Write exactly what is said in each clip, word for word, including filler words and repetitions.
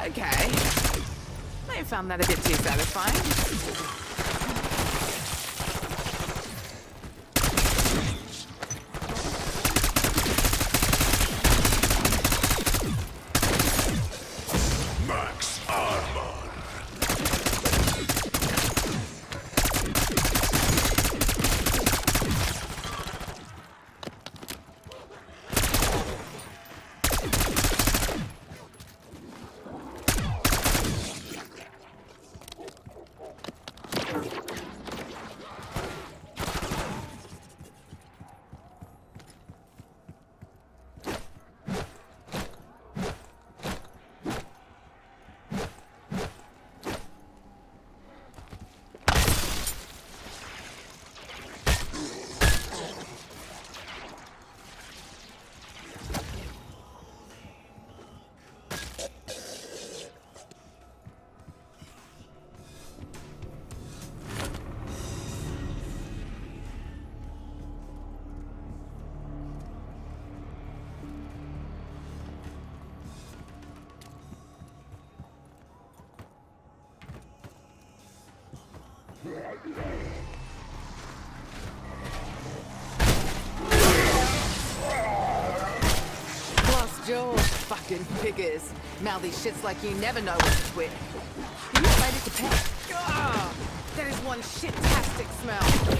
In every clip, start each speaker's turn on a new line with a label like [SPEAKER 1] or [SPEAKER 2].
[SPEAKER 1] Okay. May have found that a bit too satisfying. Lost George, fucking figures. Mouthy shits like you never know when to quit. Are you ready to pet? Ah, that is one shit-tastic smell.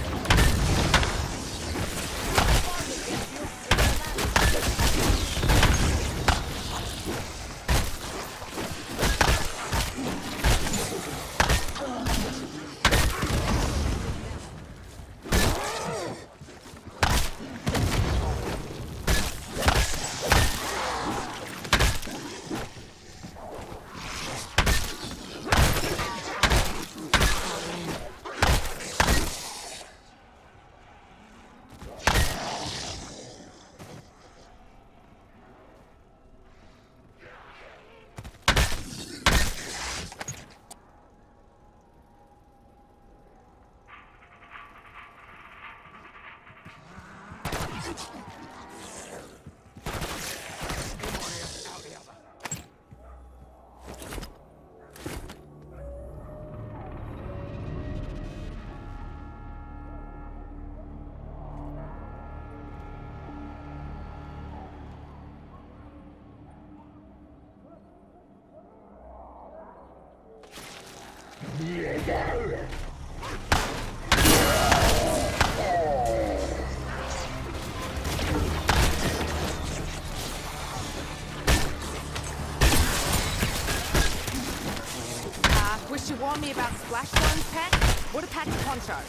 [SPEAKER 1] Uh, wish you warned me about splash zones, pet? What a pack of poncho.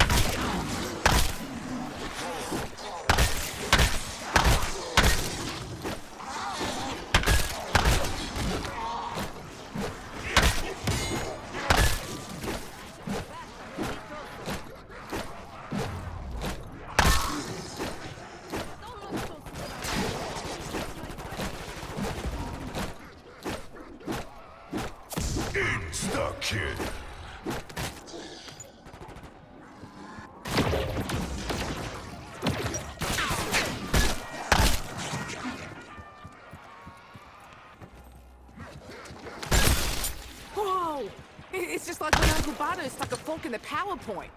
[SPEAKER 2] Kid.
[SPEAKER 1] Whoa! It's just like when Uncle Bardo stuck a fork in the PowerPoint.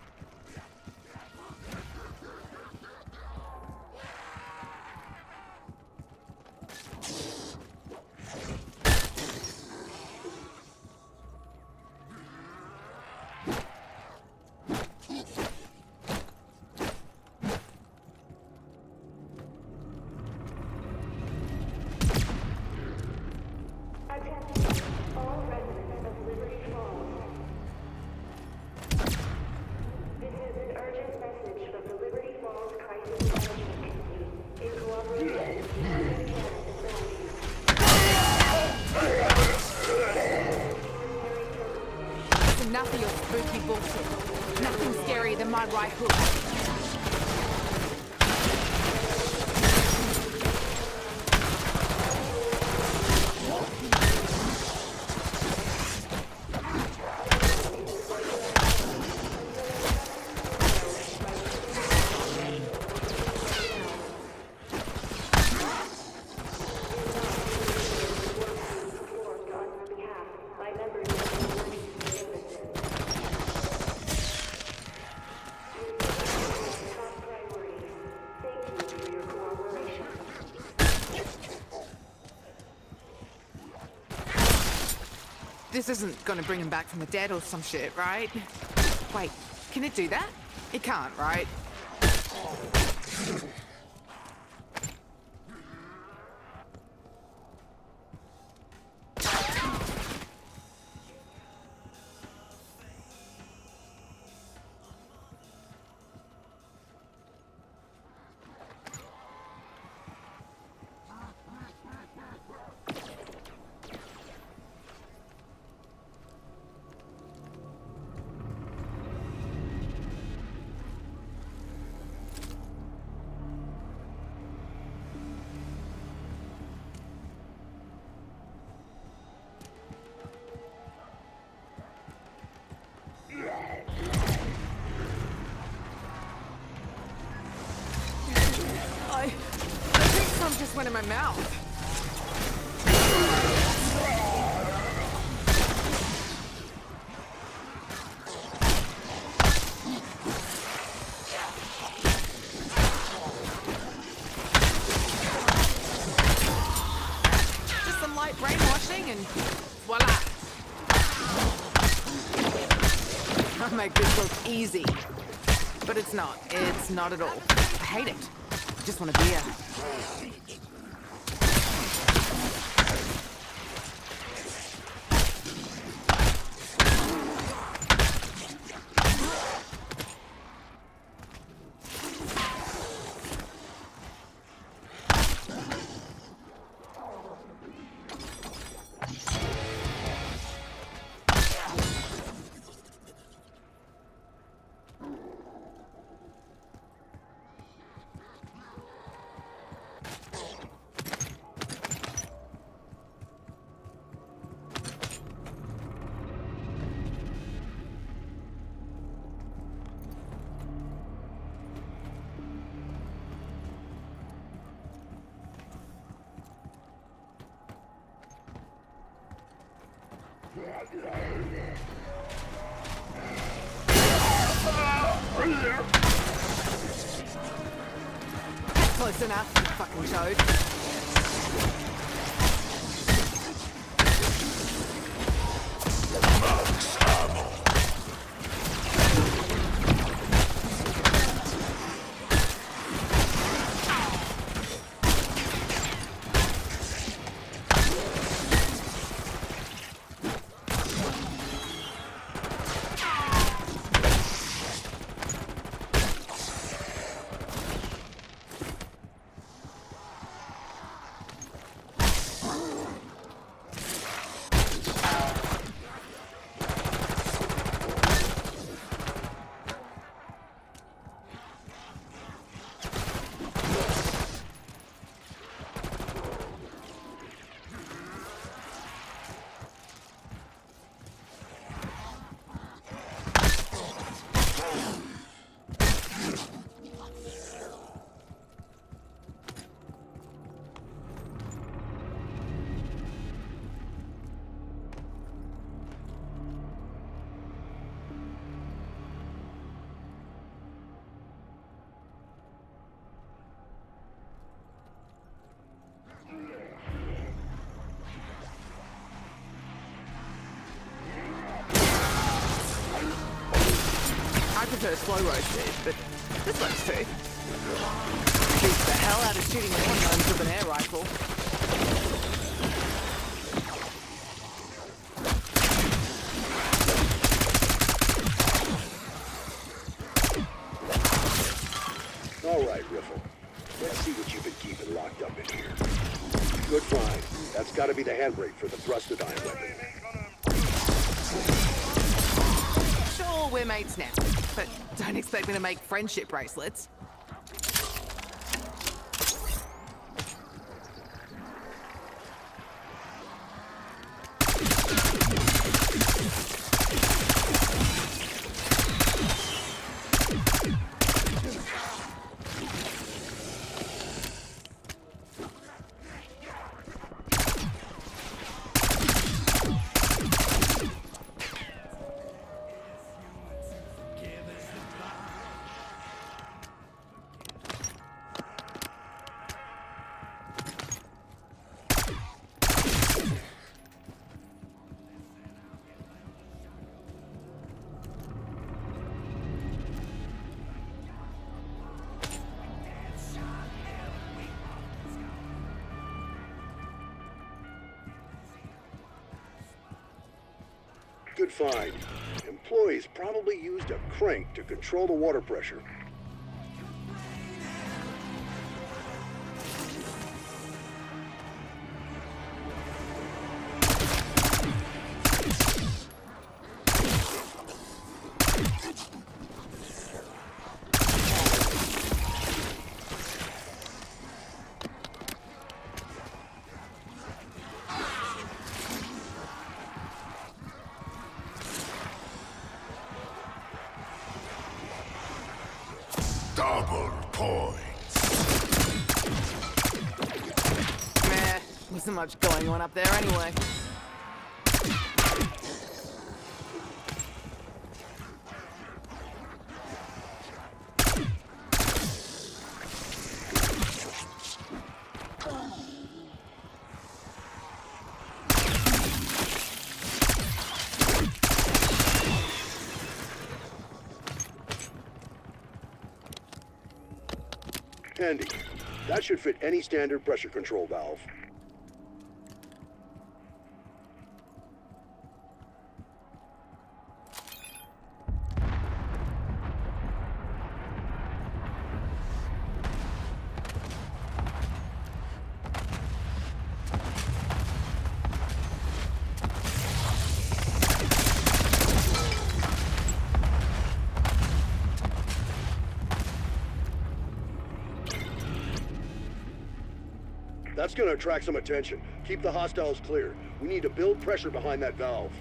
[SPEAKER 1] Enough of your spooky bullshit. Nothing scarier than my right hook. This isn't gonna bring him back from the dead or some shit, right? Wait, can it do that? It can't, right? I... I think some just went in my mouth. Just some light brainwashing and voila. I make this look easy. But it's not. It's not at all. I hate it. I just want a beer. Close enough, you fucking chode. I prefer slow roasted, but this works too. Beats the hell out of shooting hormones with an air rifle.
[SPEAKER 2] All right, Riffle. Let's see what you've been keeping locked up in here. Good find. That's got to be the handbrake for the Thrustodine weapon.
[SPEAKER 1] Sure, we're mates now, but don't expect me to make friendship bracelets.
[SPEAKER 2] Good find. Employees probably used a crank to control the water pressure.
[SPEAKER 3] Double points.
[SPEAKER 1] Meh, wasn't much going on up there anyway.
[SPEAKER 2] Handy. That should fit any standard pressure control valve. That's gonna attract some attention. Keep the hostiles clear. We need to build pressure behind that valve.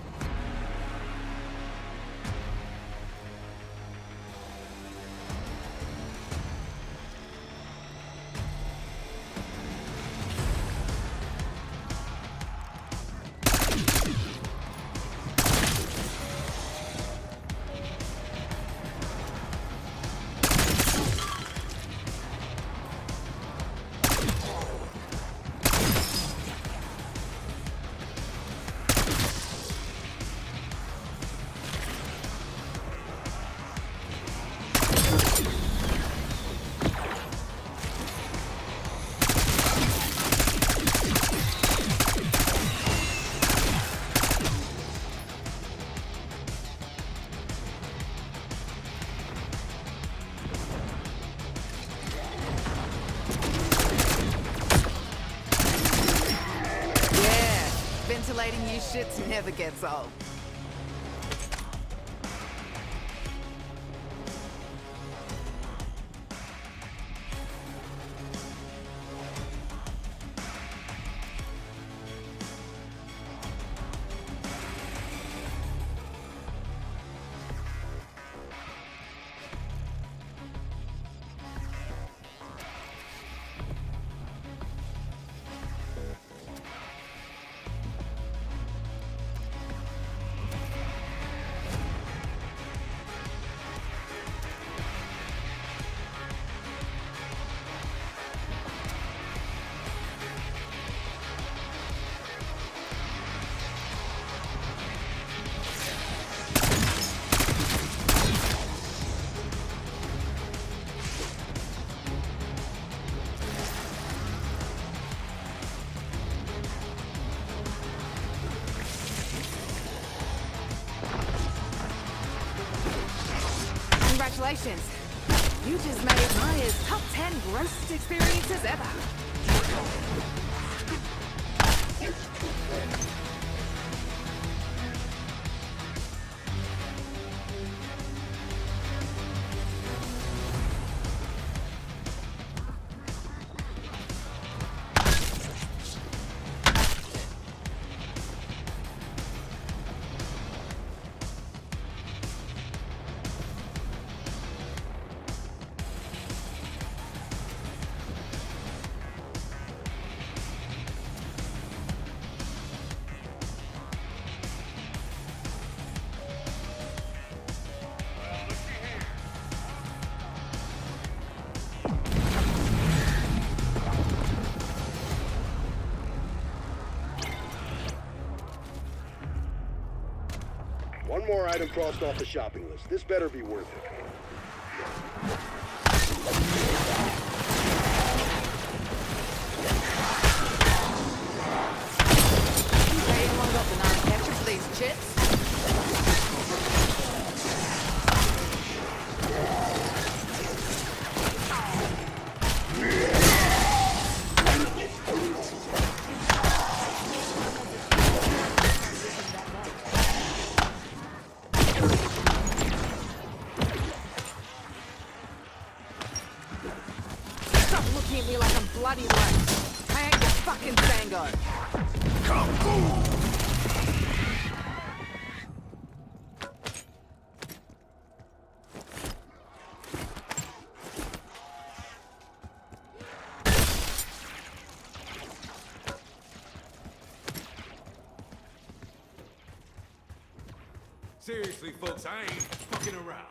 [SPEAKER 1] Ventilating you shits never gets old. Congratulations. You just made Maya's top ten grossest experiences ever.
[SPEAKER 2] One more item crossed off the shopping list. This better be worth it.
[SPEAKER 1] Hey, anyone got banana ketchup for these chips?
[SPEAKER 3] Seriously, folks, I ain't fucking around.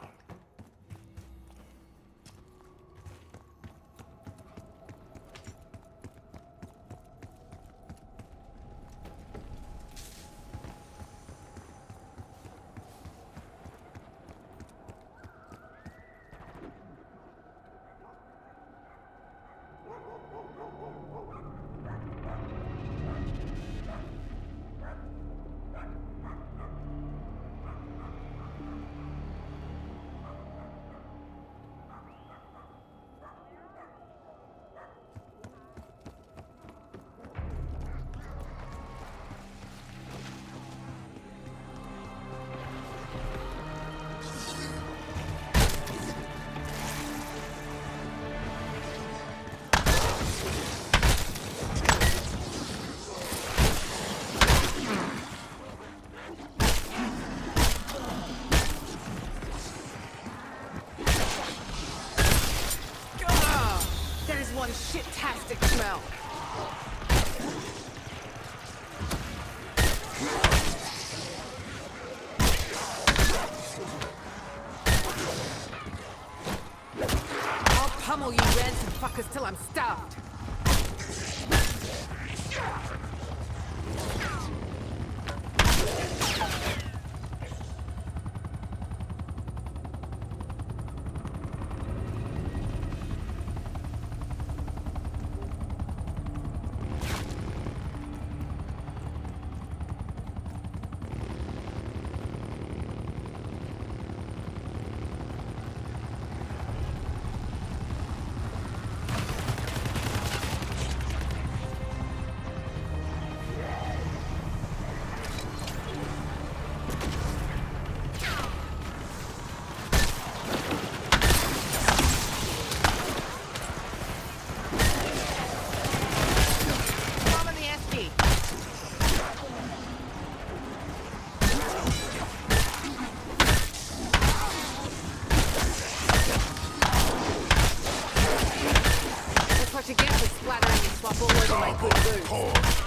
[SPEAKER 1] One shit-tastic smell. I'll pummel you ransom fuckers till I'm starved. What you get for splattering and swap all over my good boots.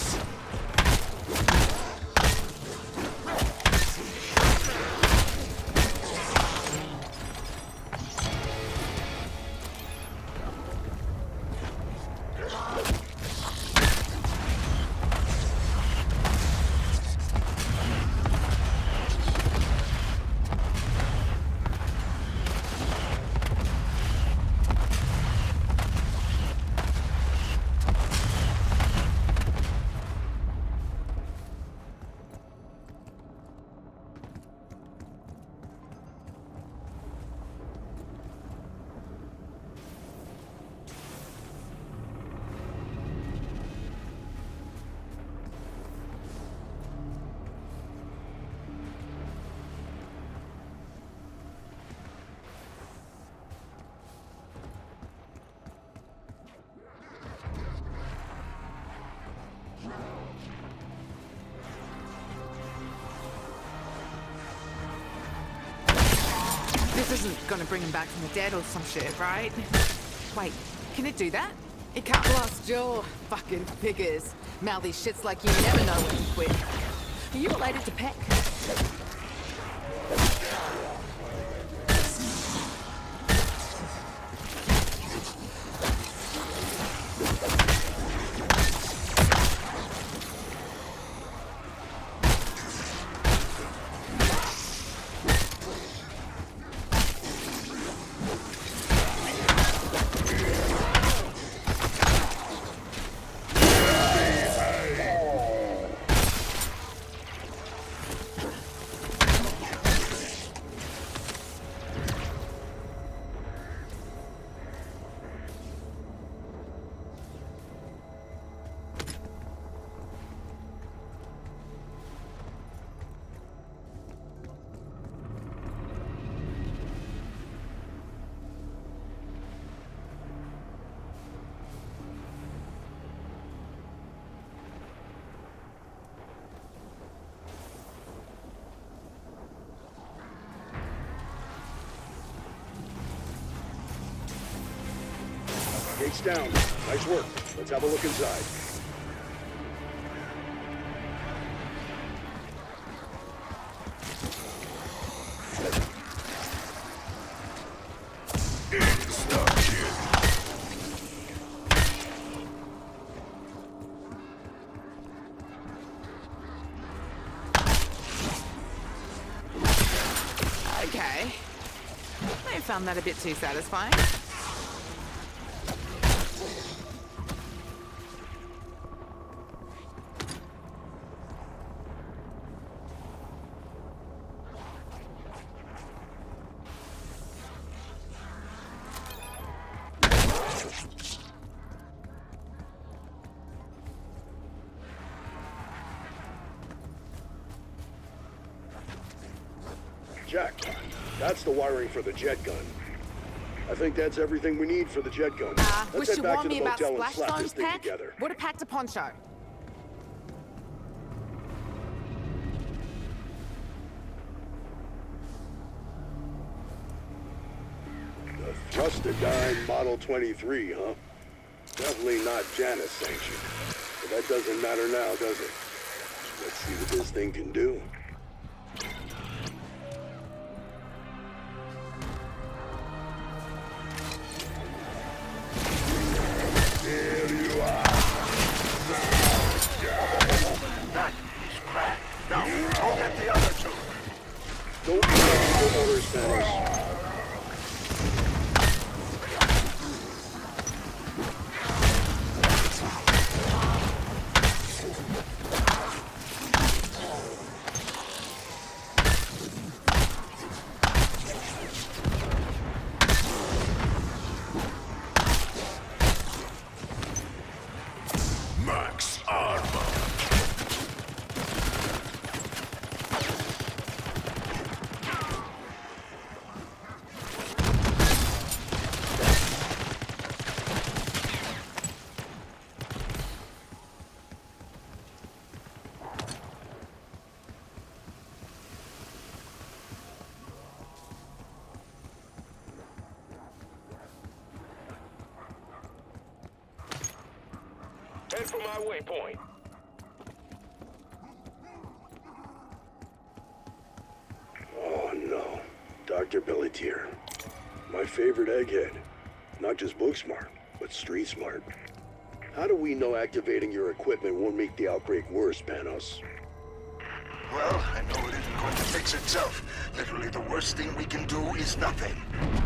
[SPEAKER 1] This isn't gonna bring him back from the dead or some shit, right? Wait, can it do that? It can't blast jaw. Fucking figures. Mouthy shits like you never know when to quit. Are you related to Peck?
[SPEAKER 2] Gates down. Nice work. Let's have a look inside.
[SPEAKER 1] Okay. I have found that a bit too satisfying.
[SPEAKER 2] Jack, that's the wiring for the jet gun. I think that's everything we need for the jet gun.
[SPEAKER 1] Uh,
[SPEAKER 2] Let's
[SPEAKER 1] wish
[SPEAKER 2] head
[SPEAKER 1] you
[SPEAKER 2] back
[SPEAKER 1] warned
[SPEAKER 2] to
[SPEAKER 1] me
[SPEAKER 2] the
[SPEAKER 1] about
[SPEAKER 2] motel and
[SPEAKER 1] splash
[SPEAKER 2] slap this
[SPEAKER 1] zones,
[SPEAKER 2] thing
[SPEAKER 1] Pack?
[SPEAKER 2] together.
[SPEAKER 1] Would have packed a poncho.
[SPEAKER 2] The Thrustadyne Model twenty-three, huh? Definitely not Janus sanctioned. But that doesn't matter now, does it? Let's see what this thing can do. Here you are.
[SPEAKER 4] That is cracked. Now, go get the other two.
[SPEAKER 2] Don't be afraid of orders, Thanos.
[SPEAKER 4] Max armor. Head for my waypoint.
[SPEAKER 2] Oh no. Doctor Pelletier. My favorite egghead. Not just book smart, but street smart. How do we know activating your equipment won't make the outbreak worse, Panos?
[SPEAKER 4] Well, I know it isn't going to fix itself. Literally, the worst thing we can do is nothing.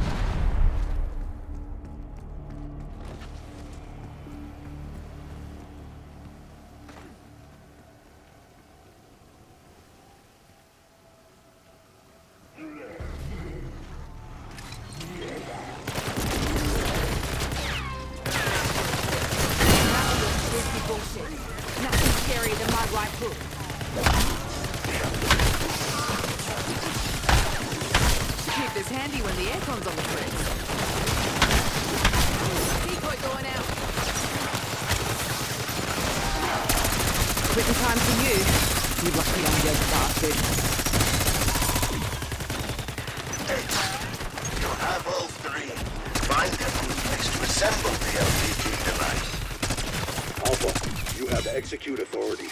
[SPEAKER 1] Bullshit. Nothing scarier than my right hook. Keep this handy when the aircon's on the fritz. Decoy going out. Quick in time for you. You lucky young dead bastard.
[SPEAKER 4] You have all three. Find a good place to assemble the L T G device.
[SPEAKER 2] Alpha, you have execute authority.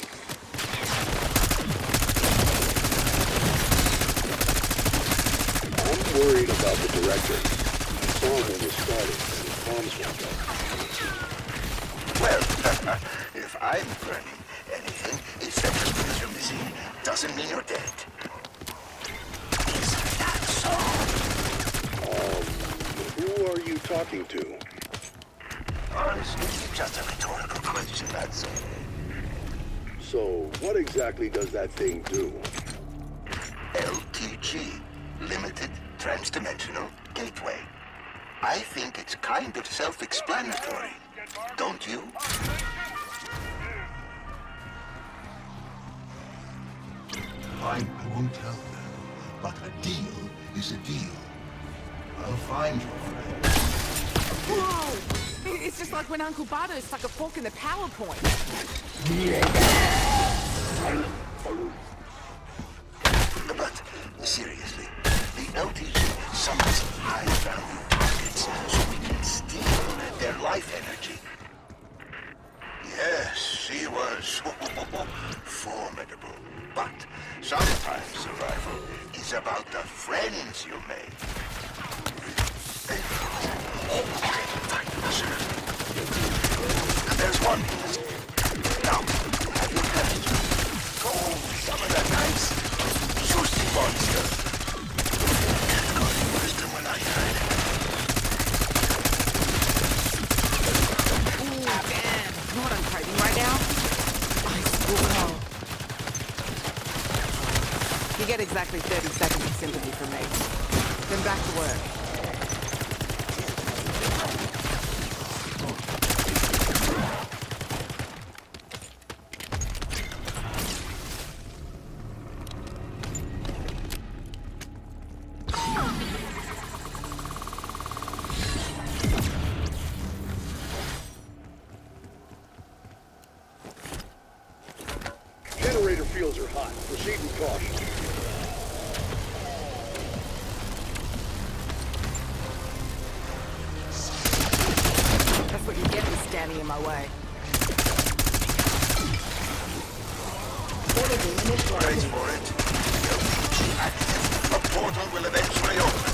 [SPEAKER 2] I'm worried about the director. I saw him when we started, and his comms went up.
[SPEAKER 4] Well, if I'm burning anything, except the skills you're missing, doesn't mean you're dead. Isn't that so?
[SPEAKER 2] Um, who are you talking to?
[SPEAKER 4] Honestly, just a rhetorical question, that's all.
[SPEAKER 2] So, what exactly does that thing do?
[SPEAKER 4] L T G, Limited Transdimensional Gateway. I think it's kind of self-explanatory, don't you? Fine, I won't tell them, but a deal is a deal. I'll find your friend.
[SPEAKER 1] Whoa! It's just like when Uncle Bardo stuck a fork in the PowerPoint.
[SPEAKER 4] But seriously, the L T G summons high-value targets so we can steal their life energy. Yes, she was formidable. But sometimes survival is about the friends you make. Fine, sir. There's one. Now, have you managed to go some of that nice juicy monster?
[SPEAKER 1] You get exactly thirty seconds of sympathy from me. Then back to work.
[SPEAKER 2] Generator fields are hot. Proceed with caution.
[SPEAKER 1] That's what you get for standing in my way.
[SPEAKER 4] Brace for it. Active. A portal will eventually open.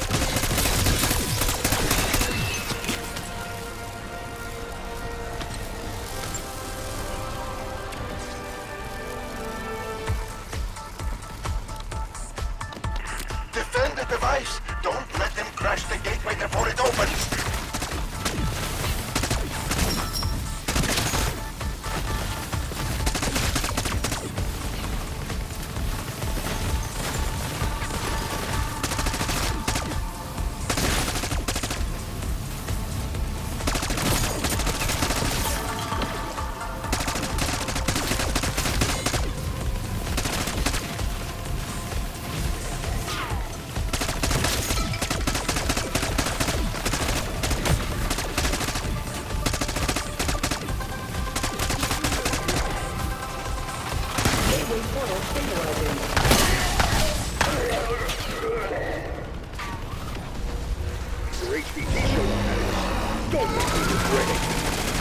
[SPEAKER 4] Defend the device. Don't let them crash the gateway before it opens.
[SPEAKER 2] Your H V T showed up. Don't make me regret it.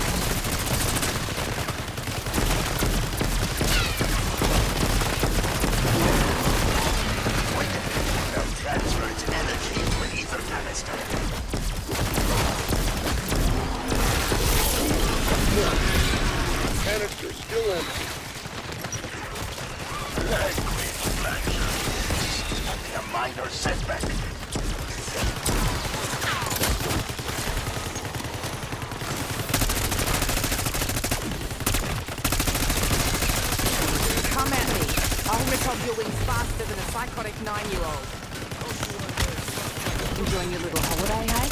[SPEAKER 4] Now transfer its energy to an ether canister.
[SPEAKER 2] Canister still empty.
[SPEAKER 4] Language flashes. Only a minor setback.
[SPEAKER 1] Come at me. I'll rip off your wings faster than a psychotic nine-year-old. Enjoying your little holiday, hey?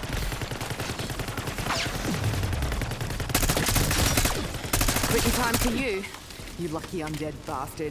[SPEAKER 1] Quitting time to you, you lucky undead bastard.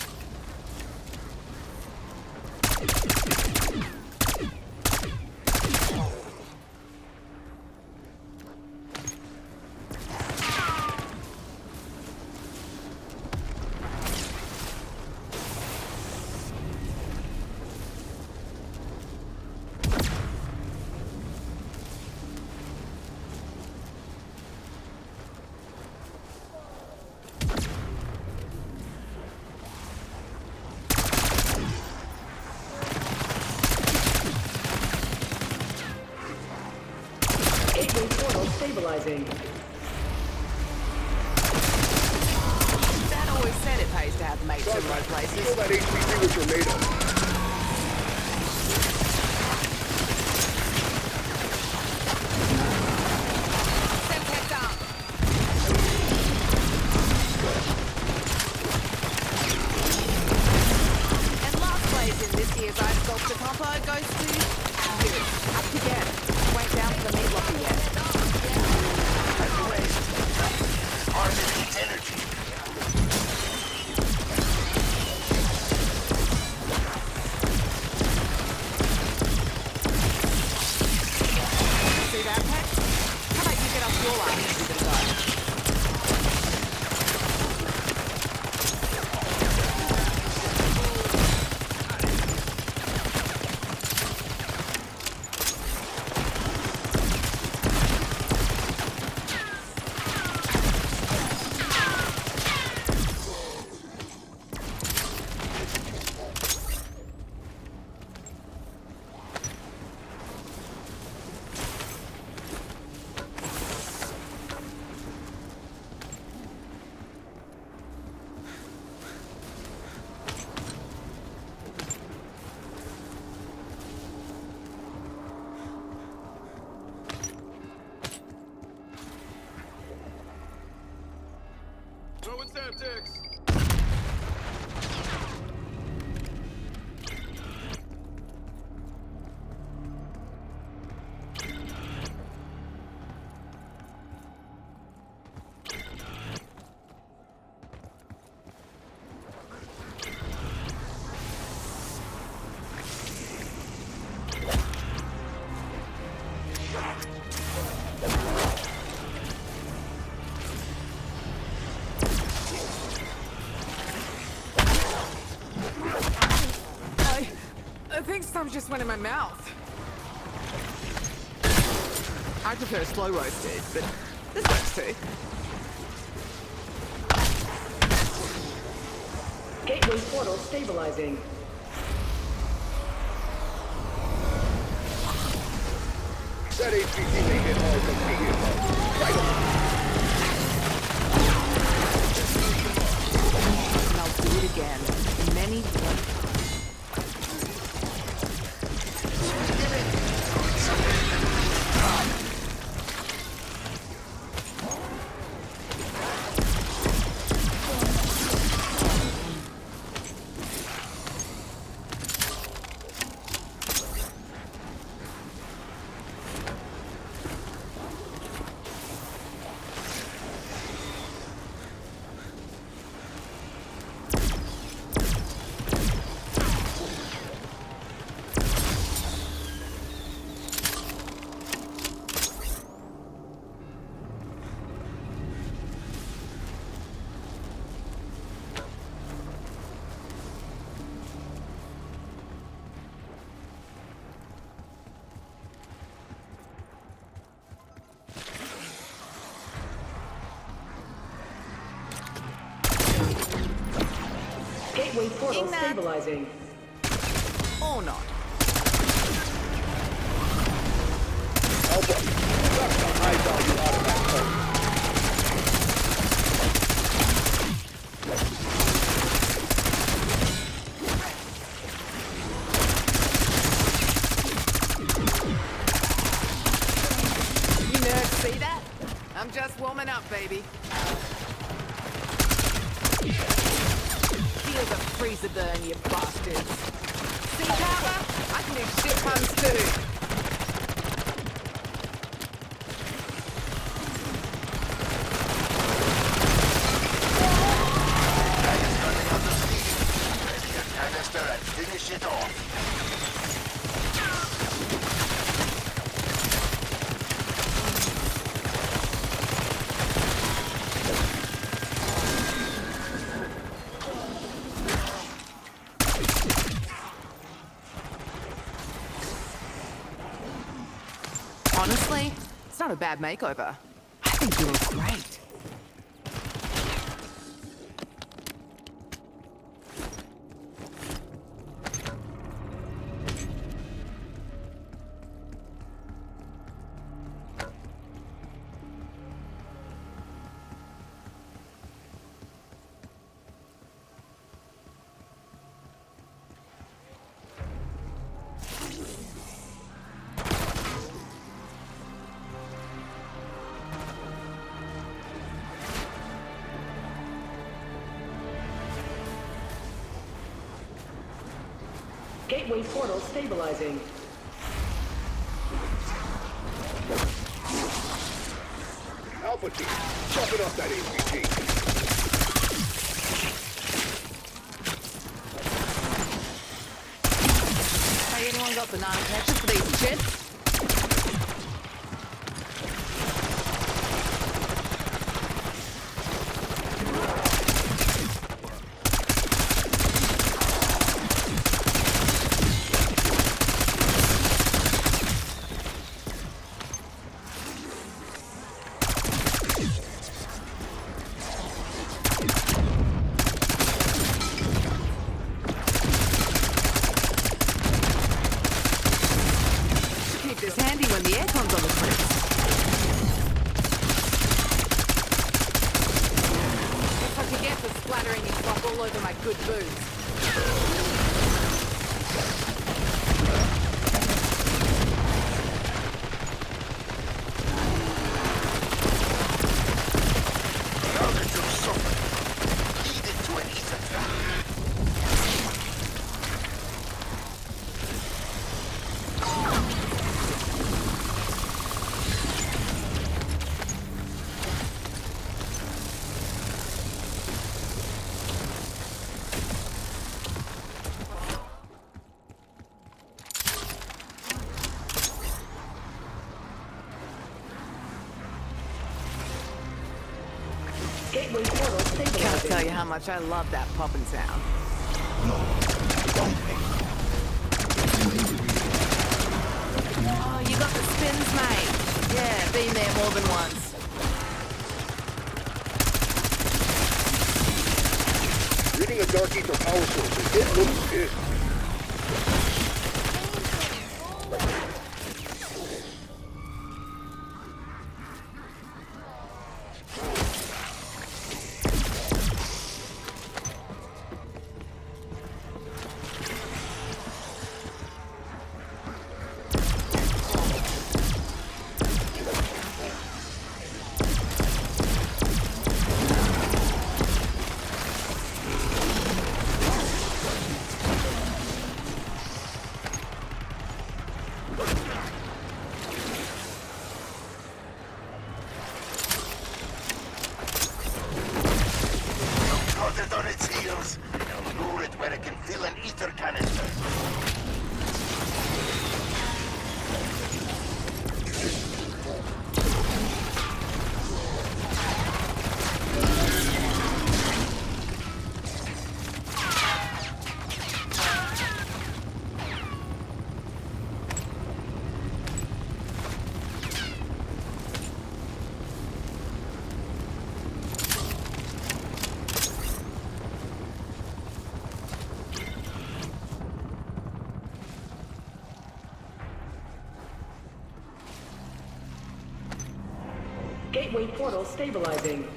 [SPEAKER 5] Gateway portal stabilizing.
[SPEAKER 1] Dad always said it pays to have mates in low
[SPEAKER 2] Show
[SPEAKER 1] places.
[SPEAKER 2] that H V T what you're made of.
[SPEAKER 1] Semtex up. And last place in this year's Ice Sculpture Compo goes to you. Up to get. Wait down for the meat locker yet.
[SPEAKER 4] And waste. Harness its energy.
[SPEAKER 1] See that, Pat? How about you get off your line and give it a go?
[SPEAKER 3] Throwing Semtex.
[SPEAKER 1] Some just went in my mouth. I prefer slow roasted, but this works too.
[SPEAKER 5] Gateway portal stabilizing.
[SPEAKER 2] That H P T may hit all the vehicle. Right on.
[SPEAKER 1] And I'll do it again. Many times.
[SPEAKER 5] Gateway portal
[SPEAKER 1] Ignat.
[SPEAKER 5] stabilizing.
[SPEAKER 1] Or not.
[SPEAKER 2] Alpha, that's a high-value artifact code.
[SPEAKER 1] You nerds see that? I'm just warming up, baby. Feel the freezer burn, you bastards. See, Carver? I can do shit puns too.
[SPEAKER 4] Canister and finish it off.
[SPEAKER 1] Honestly, it's not a bad makeover. I think you look great.
[SPEAKER 5] Gateway portal stabilizing.
[SPEAKER 2] Alpha team, chopping off that H P T.
[SPEAKER 1] Hey, anyone got banana ketchup for these chips? It's handy when the aircon's on the fridge. That's what you get for splattering your slop all over my good boots.
[SPEAKER 4] Now that you've suffered, lead it to an ether.
[SPEAKER 5] Gateway portal
[SPEAKER 1] Can't
[SPEAKER 5] stabilizing.
[SPEAKER 1] tell you how much I love that popping sound.
[SPEAKER 4] No, don't make
[SPEAKER 1] Oh, you got the spins, mate. Yeah, been there more than once.
[SPEAKER 2] Reading a Dark Ether power source, it looks good.
[SPEAKER 4] On its heels, and lure it where it can fill an ether canister.
[SPEAKER 5] Gateway portal stabilizing.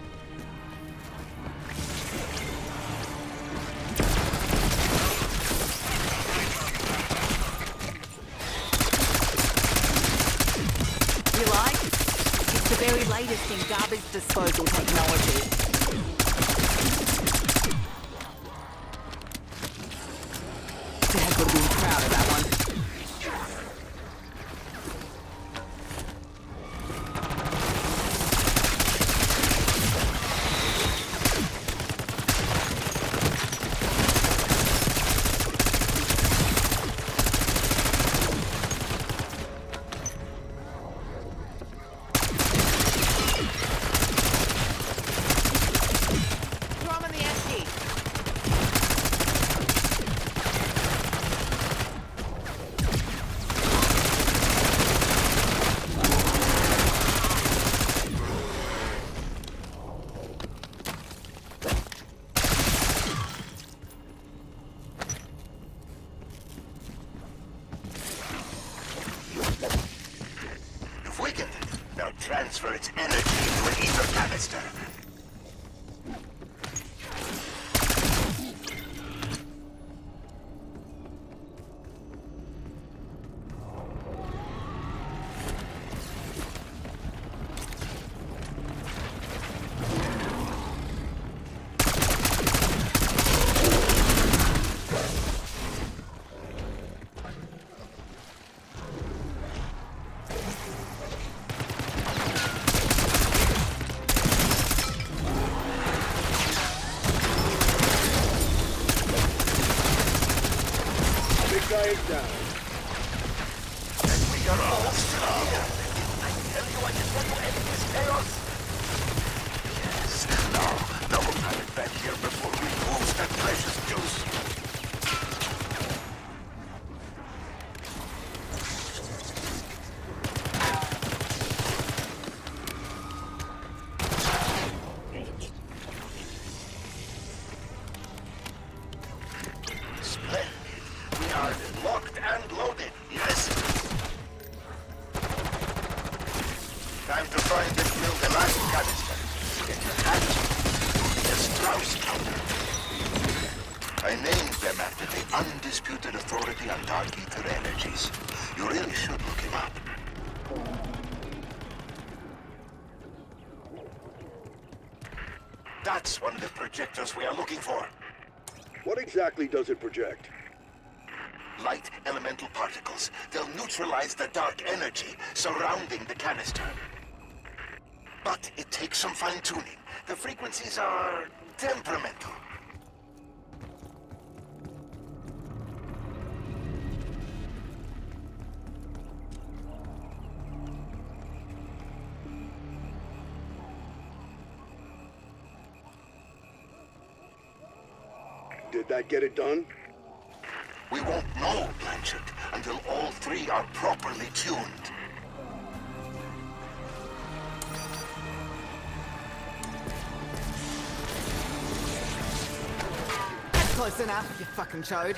[SPEAKER 1] You like? It's the very latest in garbage disposal technology. Dad would have been proud of that one.
[SPEAKER 4] Transfer its energy into an ether canister.
[SPEAKER 2] Guy is down.
[SPEAKER 4] And we are all still here. I tell you, I just want to end this chaos. Yes, now, no time it back here before we lose that precious juice. Locked and loaded, yes. Time to find and fill the last canister. Get your hands on the Strauss counter. I named them after the undisputed authority on Dark Ether energies. You really should look him up. That's one of the projectors we are looking for.
[SPEAKER 2] What exactly does it project?
[SPEAKER 4] Light elemental particles. They'll neutralize the dark energy surrounding the canister. But it takes some fine-tuning. The frequencies are temperamental.
[SPEAKER 2] Did that get it done?
[SPEAKER 4] We won't know, Blanchett, until all three are properly tuned.
[SPEAKER 1] That's close enough, you fucking chode.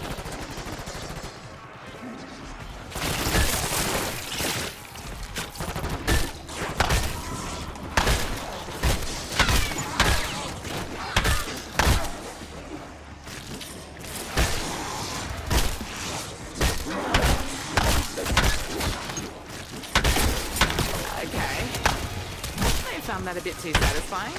[SPEAKER 1] Found that a bit too satisfying.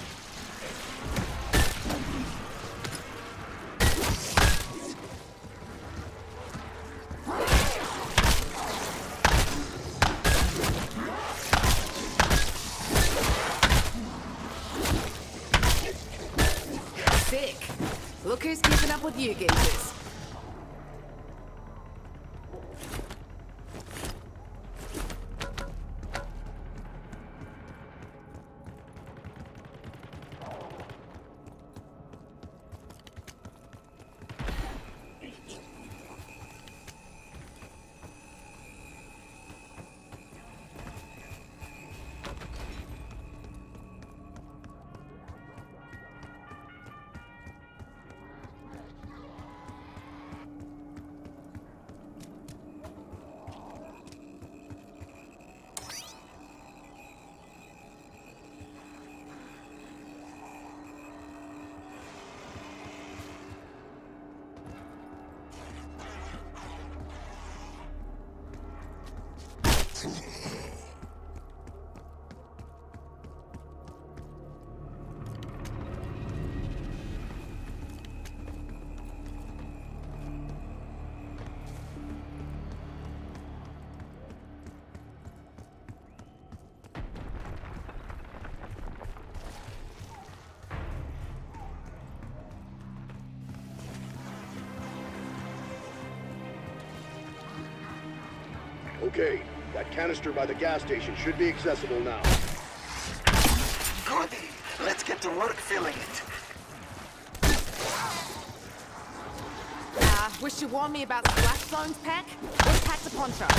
[SPEAKER 1] Sick. Look who's keeping up with you geezers.
[SPEAKER 2] Okay, that canister by the gas station should be accessible now.
[SPEAKER 4] Goody! Let's get to work filling it.
[SPEAKER 1] Uh, wish you warned me about splash zones, Pack? What's Pack's a poncho?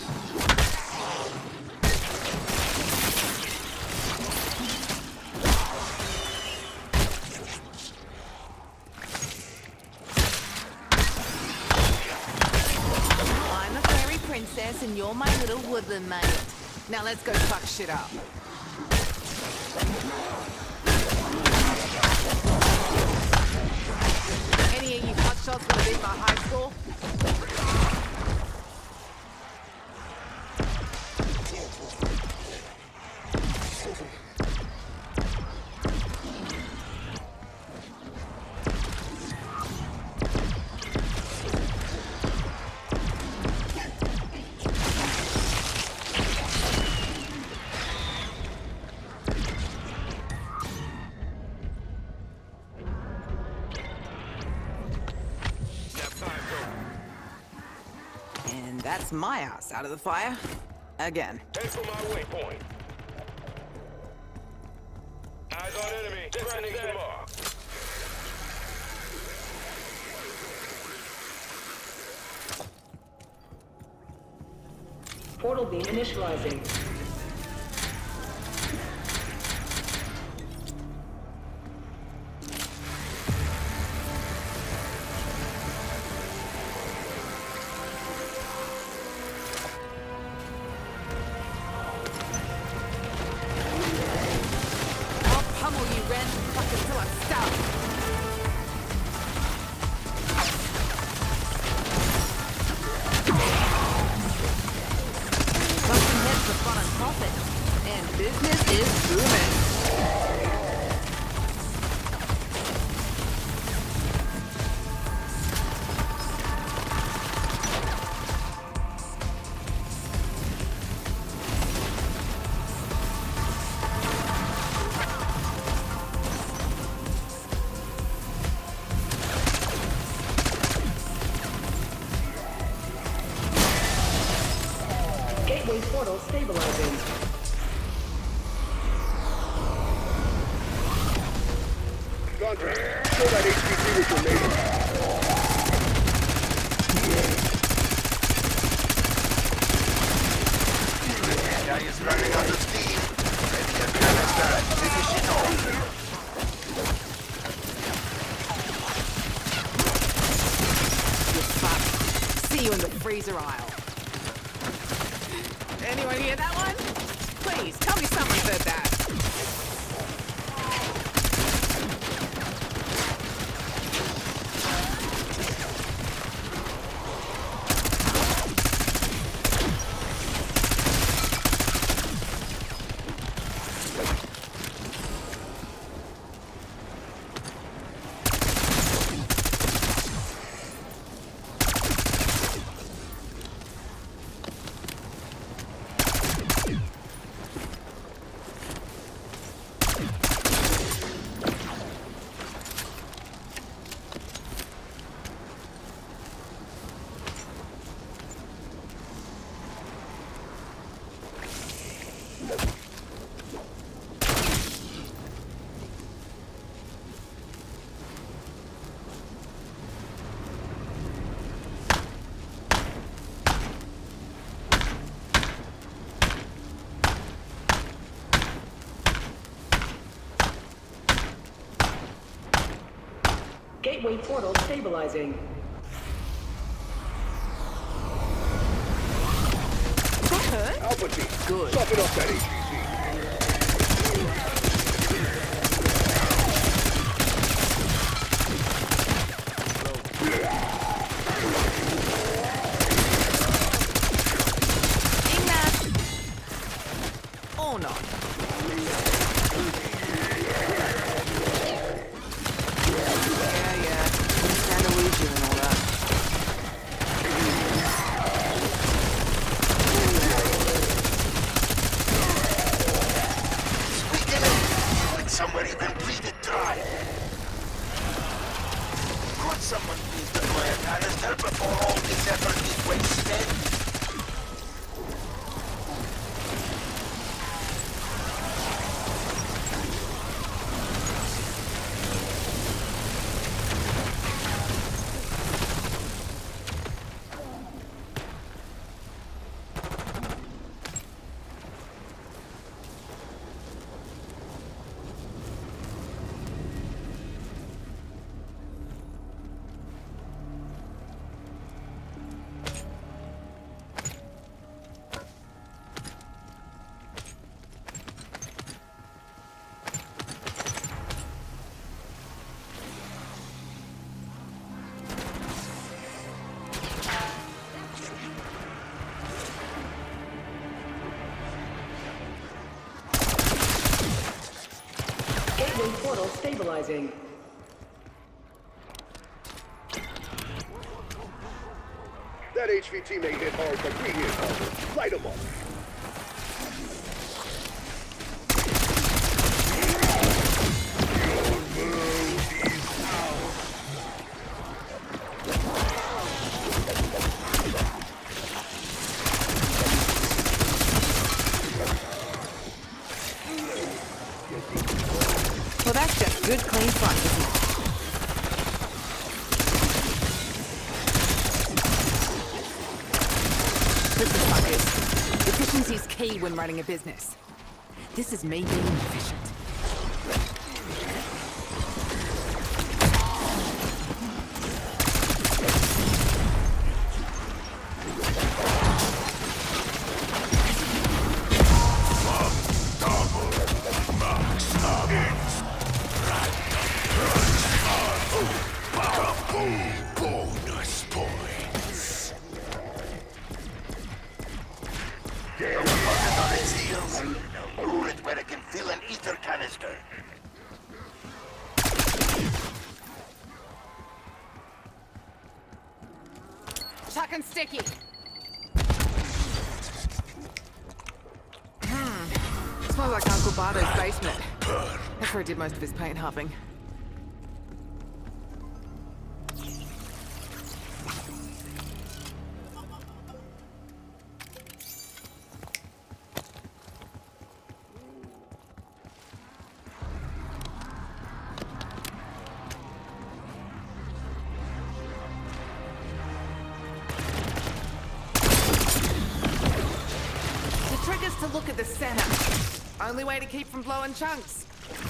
[SPEAKER 1] Princess, and you're my little woodland mate. Now let's go fuck shit up. Any of you hotshots gonna beat my high score? That's my ass out of the fire. Again.
[SPEAKER 3] Head for my waypoint. Eyes on enemy. Destination mark.
[SPEAKER 5] Portal beam initializing. Gateway portal stabilizing.
[SPEAKER 2] Contract, show that H P C with your neighbor.
[SPEAKER 4] running out of steam. Maybe a canister and finish it off.
[SPEAKER 1] You're fucked. See you in the freezer aisle. Anyone hear that one? Please, tell me someone heard that.
[SPEAKER 5] Gateway portal stabilizing.
[SPEAKER 1] That hurt?
[SPEAKER 2] Alpha team,
[SPEAKER 1] Good.
[SPEAKER 2] suck it up that H V C.
[SPEAKER 1] Ignace! Or not. Yeah, yeah. Santa Lucia and all that.
[SPEAKER 4] Like somewhere even bleeded dry. Could someone please deploy a canister before all this effort is wasted?
[SPEAKER 5] Gateway portal stabilizing.
[SPEAKER 2] That H V T may hit hard, but we hit hard. Light them up.
[SPEAKER 1] Well, that's just good, clean fun, isn't it? Listen, fuckers. Efficiency's key when running a business. This is me being efficient.
[SPEAKER 4] Bonus points. Yeah, we're fucking on its heels. Lure it where it can fill an ether canister.
[SPEAKER 1] Tuck and sticky. Hmm. Smells like Uncle Bardo's basement. That's where he did most of his paint huffing. To a look at the center. Only way to keep from blowing chunks.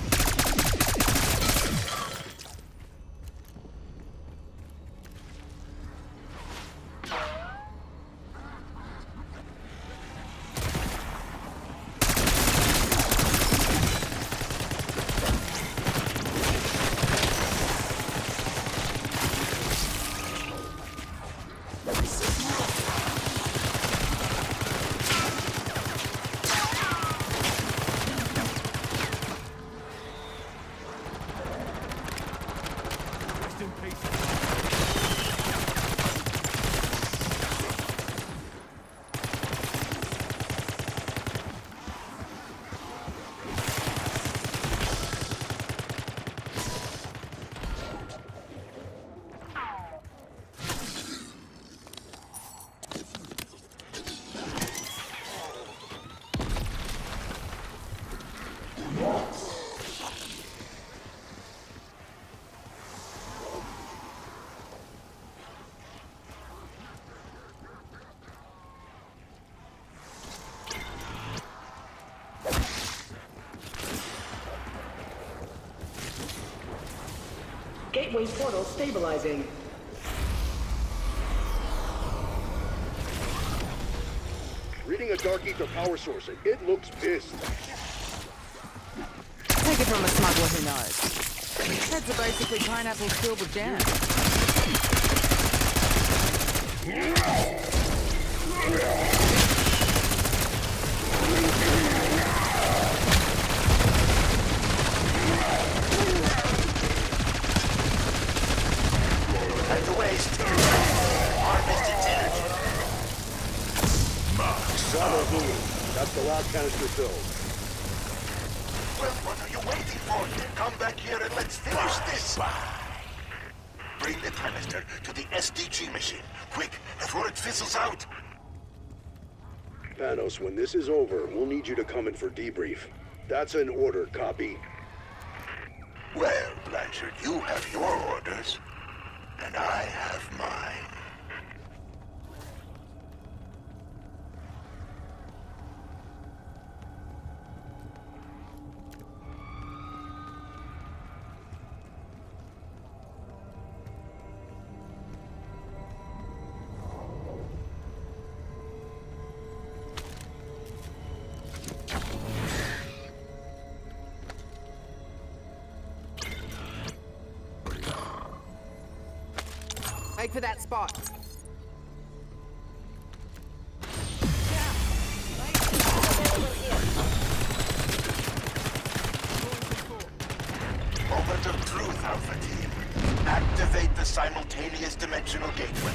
[SPEAKER 5] Gateway portal stabilizing.
[SPEAKER 2] Reading a Dark Ether power source, and it looks pissed.
[SPEAKER 1] Take it from a smuggler who knows. Heads are basically pineapples filled with jam.
[SPEAKER 4] At the waste. Harvest its energy.
[SPEAKER 2] Bravo, Blue. That's the last canister filled.
[SPEAKER 4] Well, what are you waiting for? Come back here and let's finish this. Bring the canister to the S D G machine. Quick, before it fizzles out.
[SPEAKER 2] Panos, when this is over, we'll need you to come in for debrief. That's an order, copy?
[SPEAKER 4] Well, Blanchard, you have your orders. And I have mine.
[SPEAKER 1] Make for that spot.
[SPEAKER 4] Moment of truth, Alpha Team. Activate the simultaneous dimensional gateway.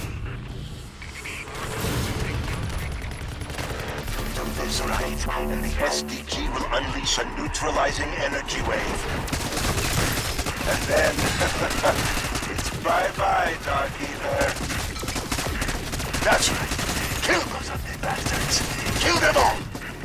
[SPEAKER 4] Do this right, and the S D G will unleash a neutralizing energy wave. And then... it's bye-bye, Dark Ether. That's right. Kill those ugly bastards. Kill them all!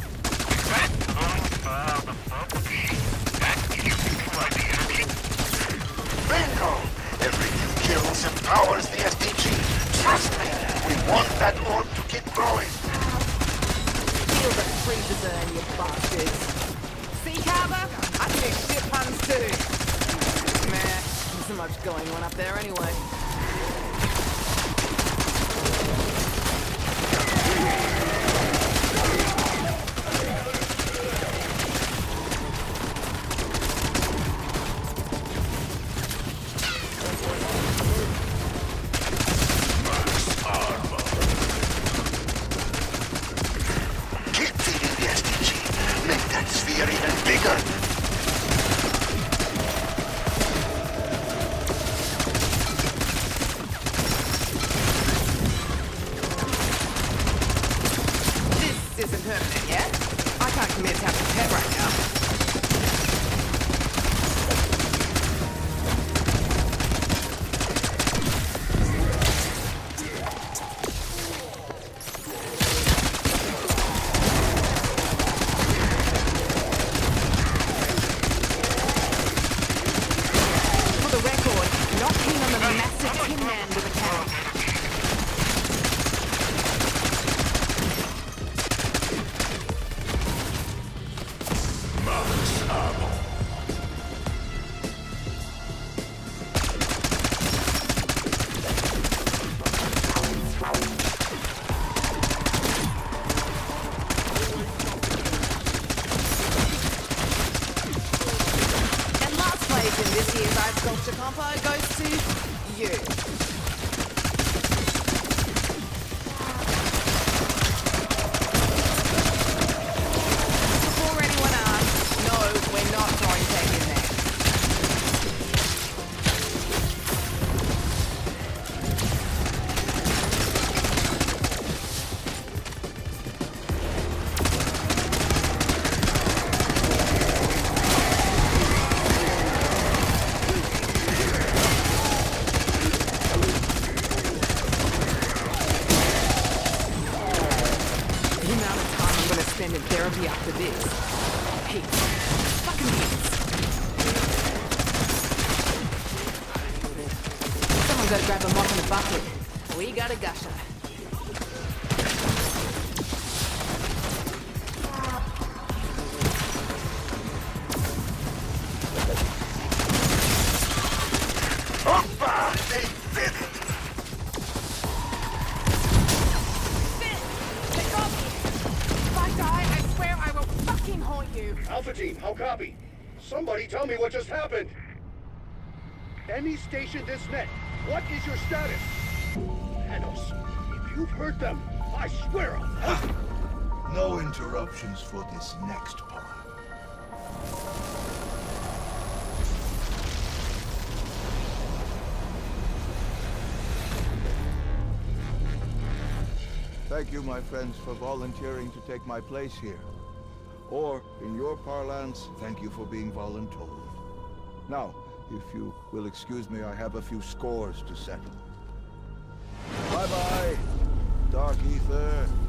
[SPEAKER 4] Bingo! Every new kill empowers the S D G. Trust me, we want that orb to keep growing.
[SPEAKER 1] Feel the freezer burn, you bastards. See, Carver? I can do shit puns too. Meh, there's so much going on up there anyway. Isn't permanent yet. I can't commit to having a pet right now. For the record, not keen on the massive tin man with a tank. plenty after this. Heaps. Fucking heaps. Someone gotta grab a mop and a bucket. We got a gusher.
[SPEAKER 4] Hoppa! They did it!
[SPEAKER 1] They got me! If I die, I swear I will fucking haunt you!
[SPEAKER 2] Alpha Team, how copy? Somebody tell me what just happened! Any station this net, what is your status? Thanos, if you've hurt them, I swear I'll...
[SPEAKER 4] No interruptions for this next part.
[SPEAKER 6] Thank you, my friends, for volunteering to take my place here. Or, in your parlance, thank you for being voluntold. Now, if you will excuse me, I have a few scores to settle. Bye-bye, Dark Ether.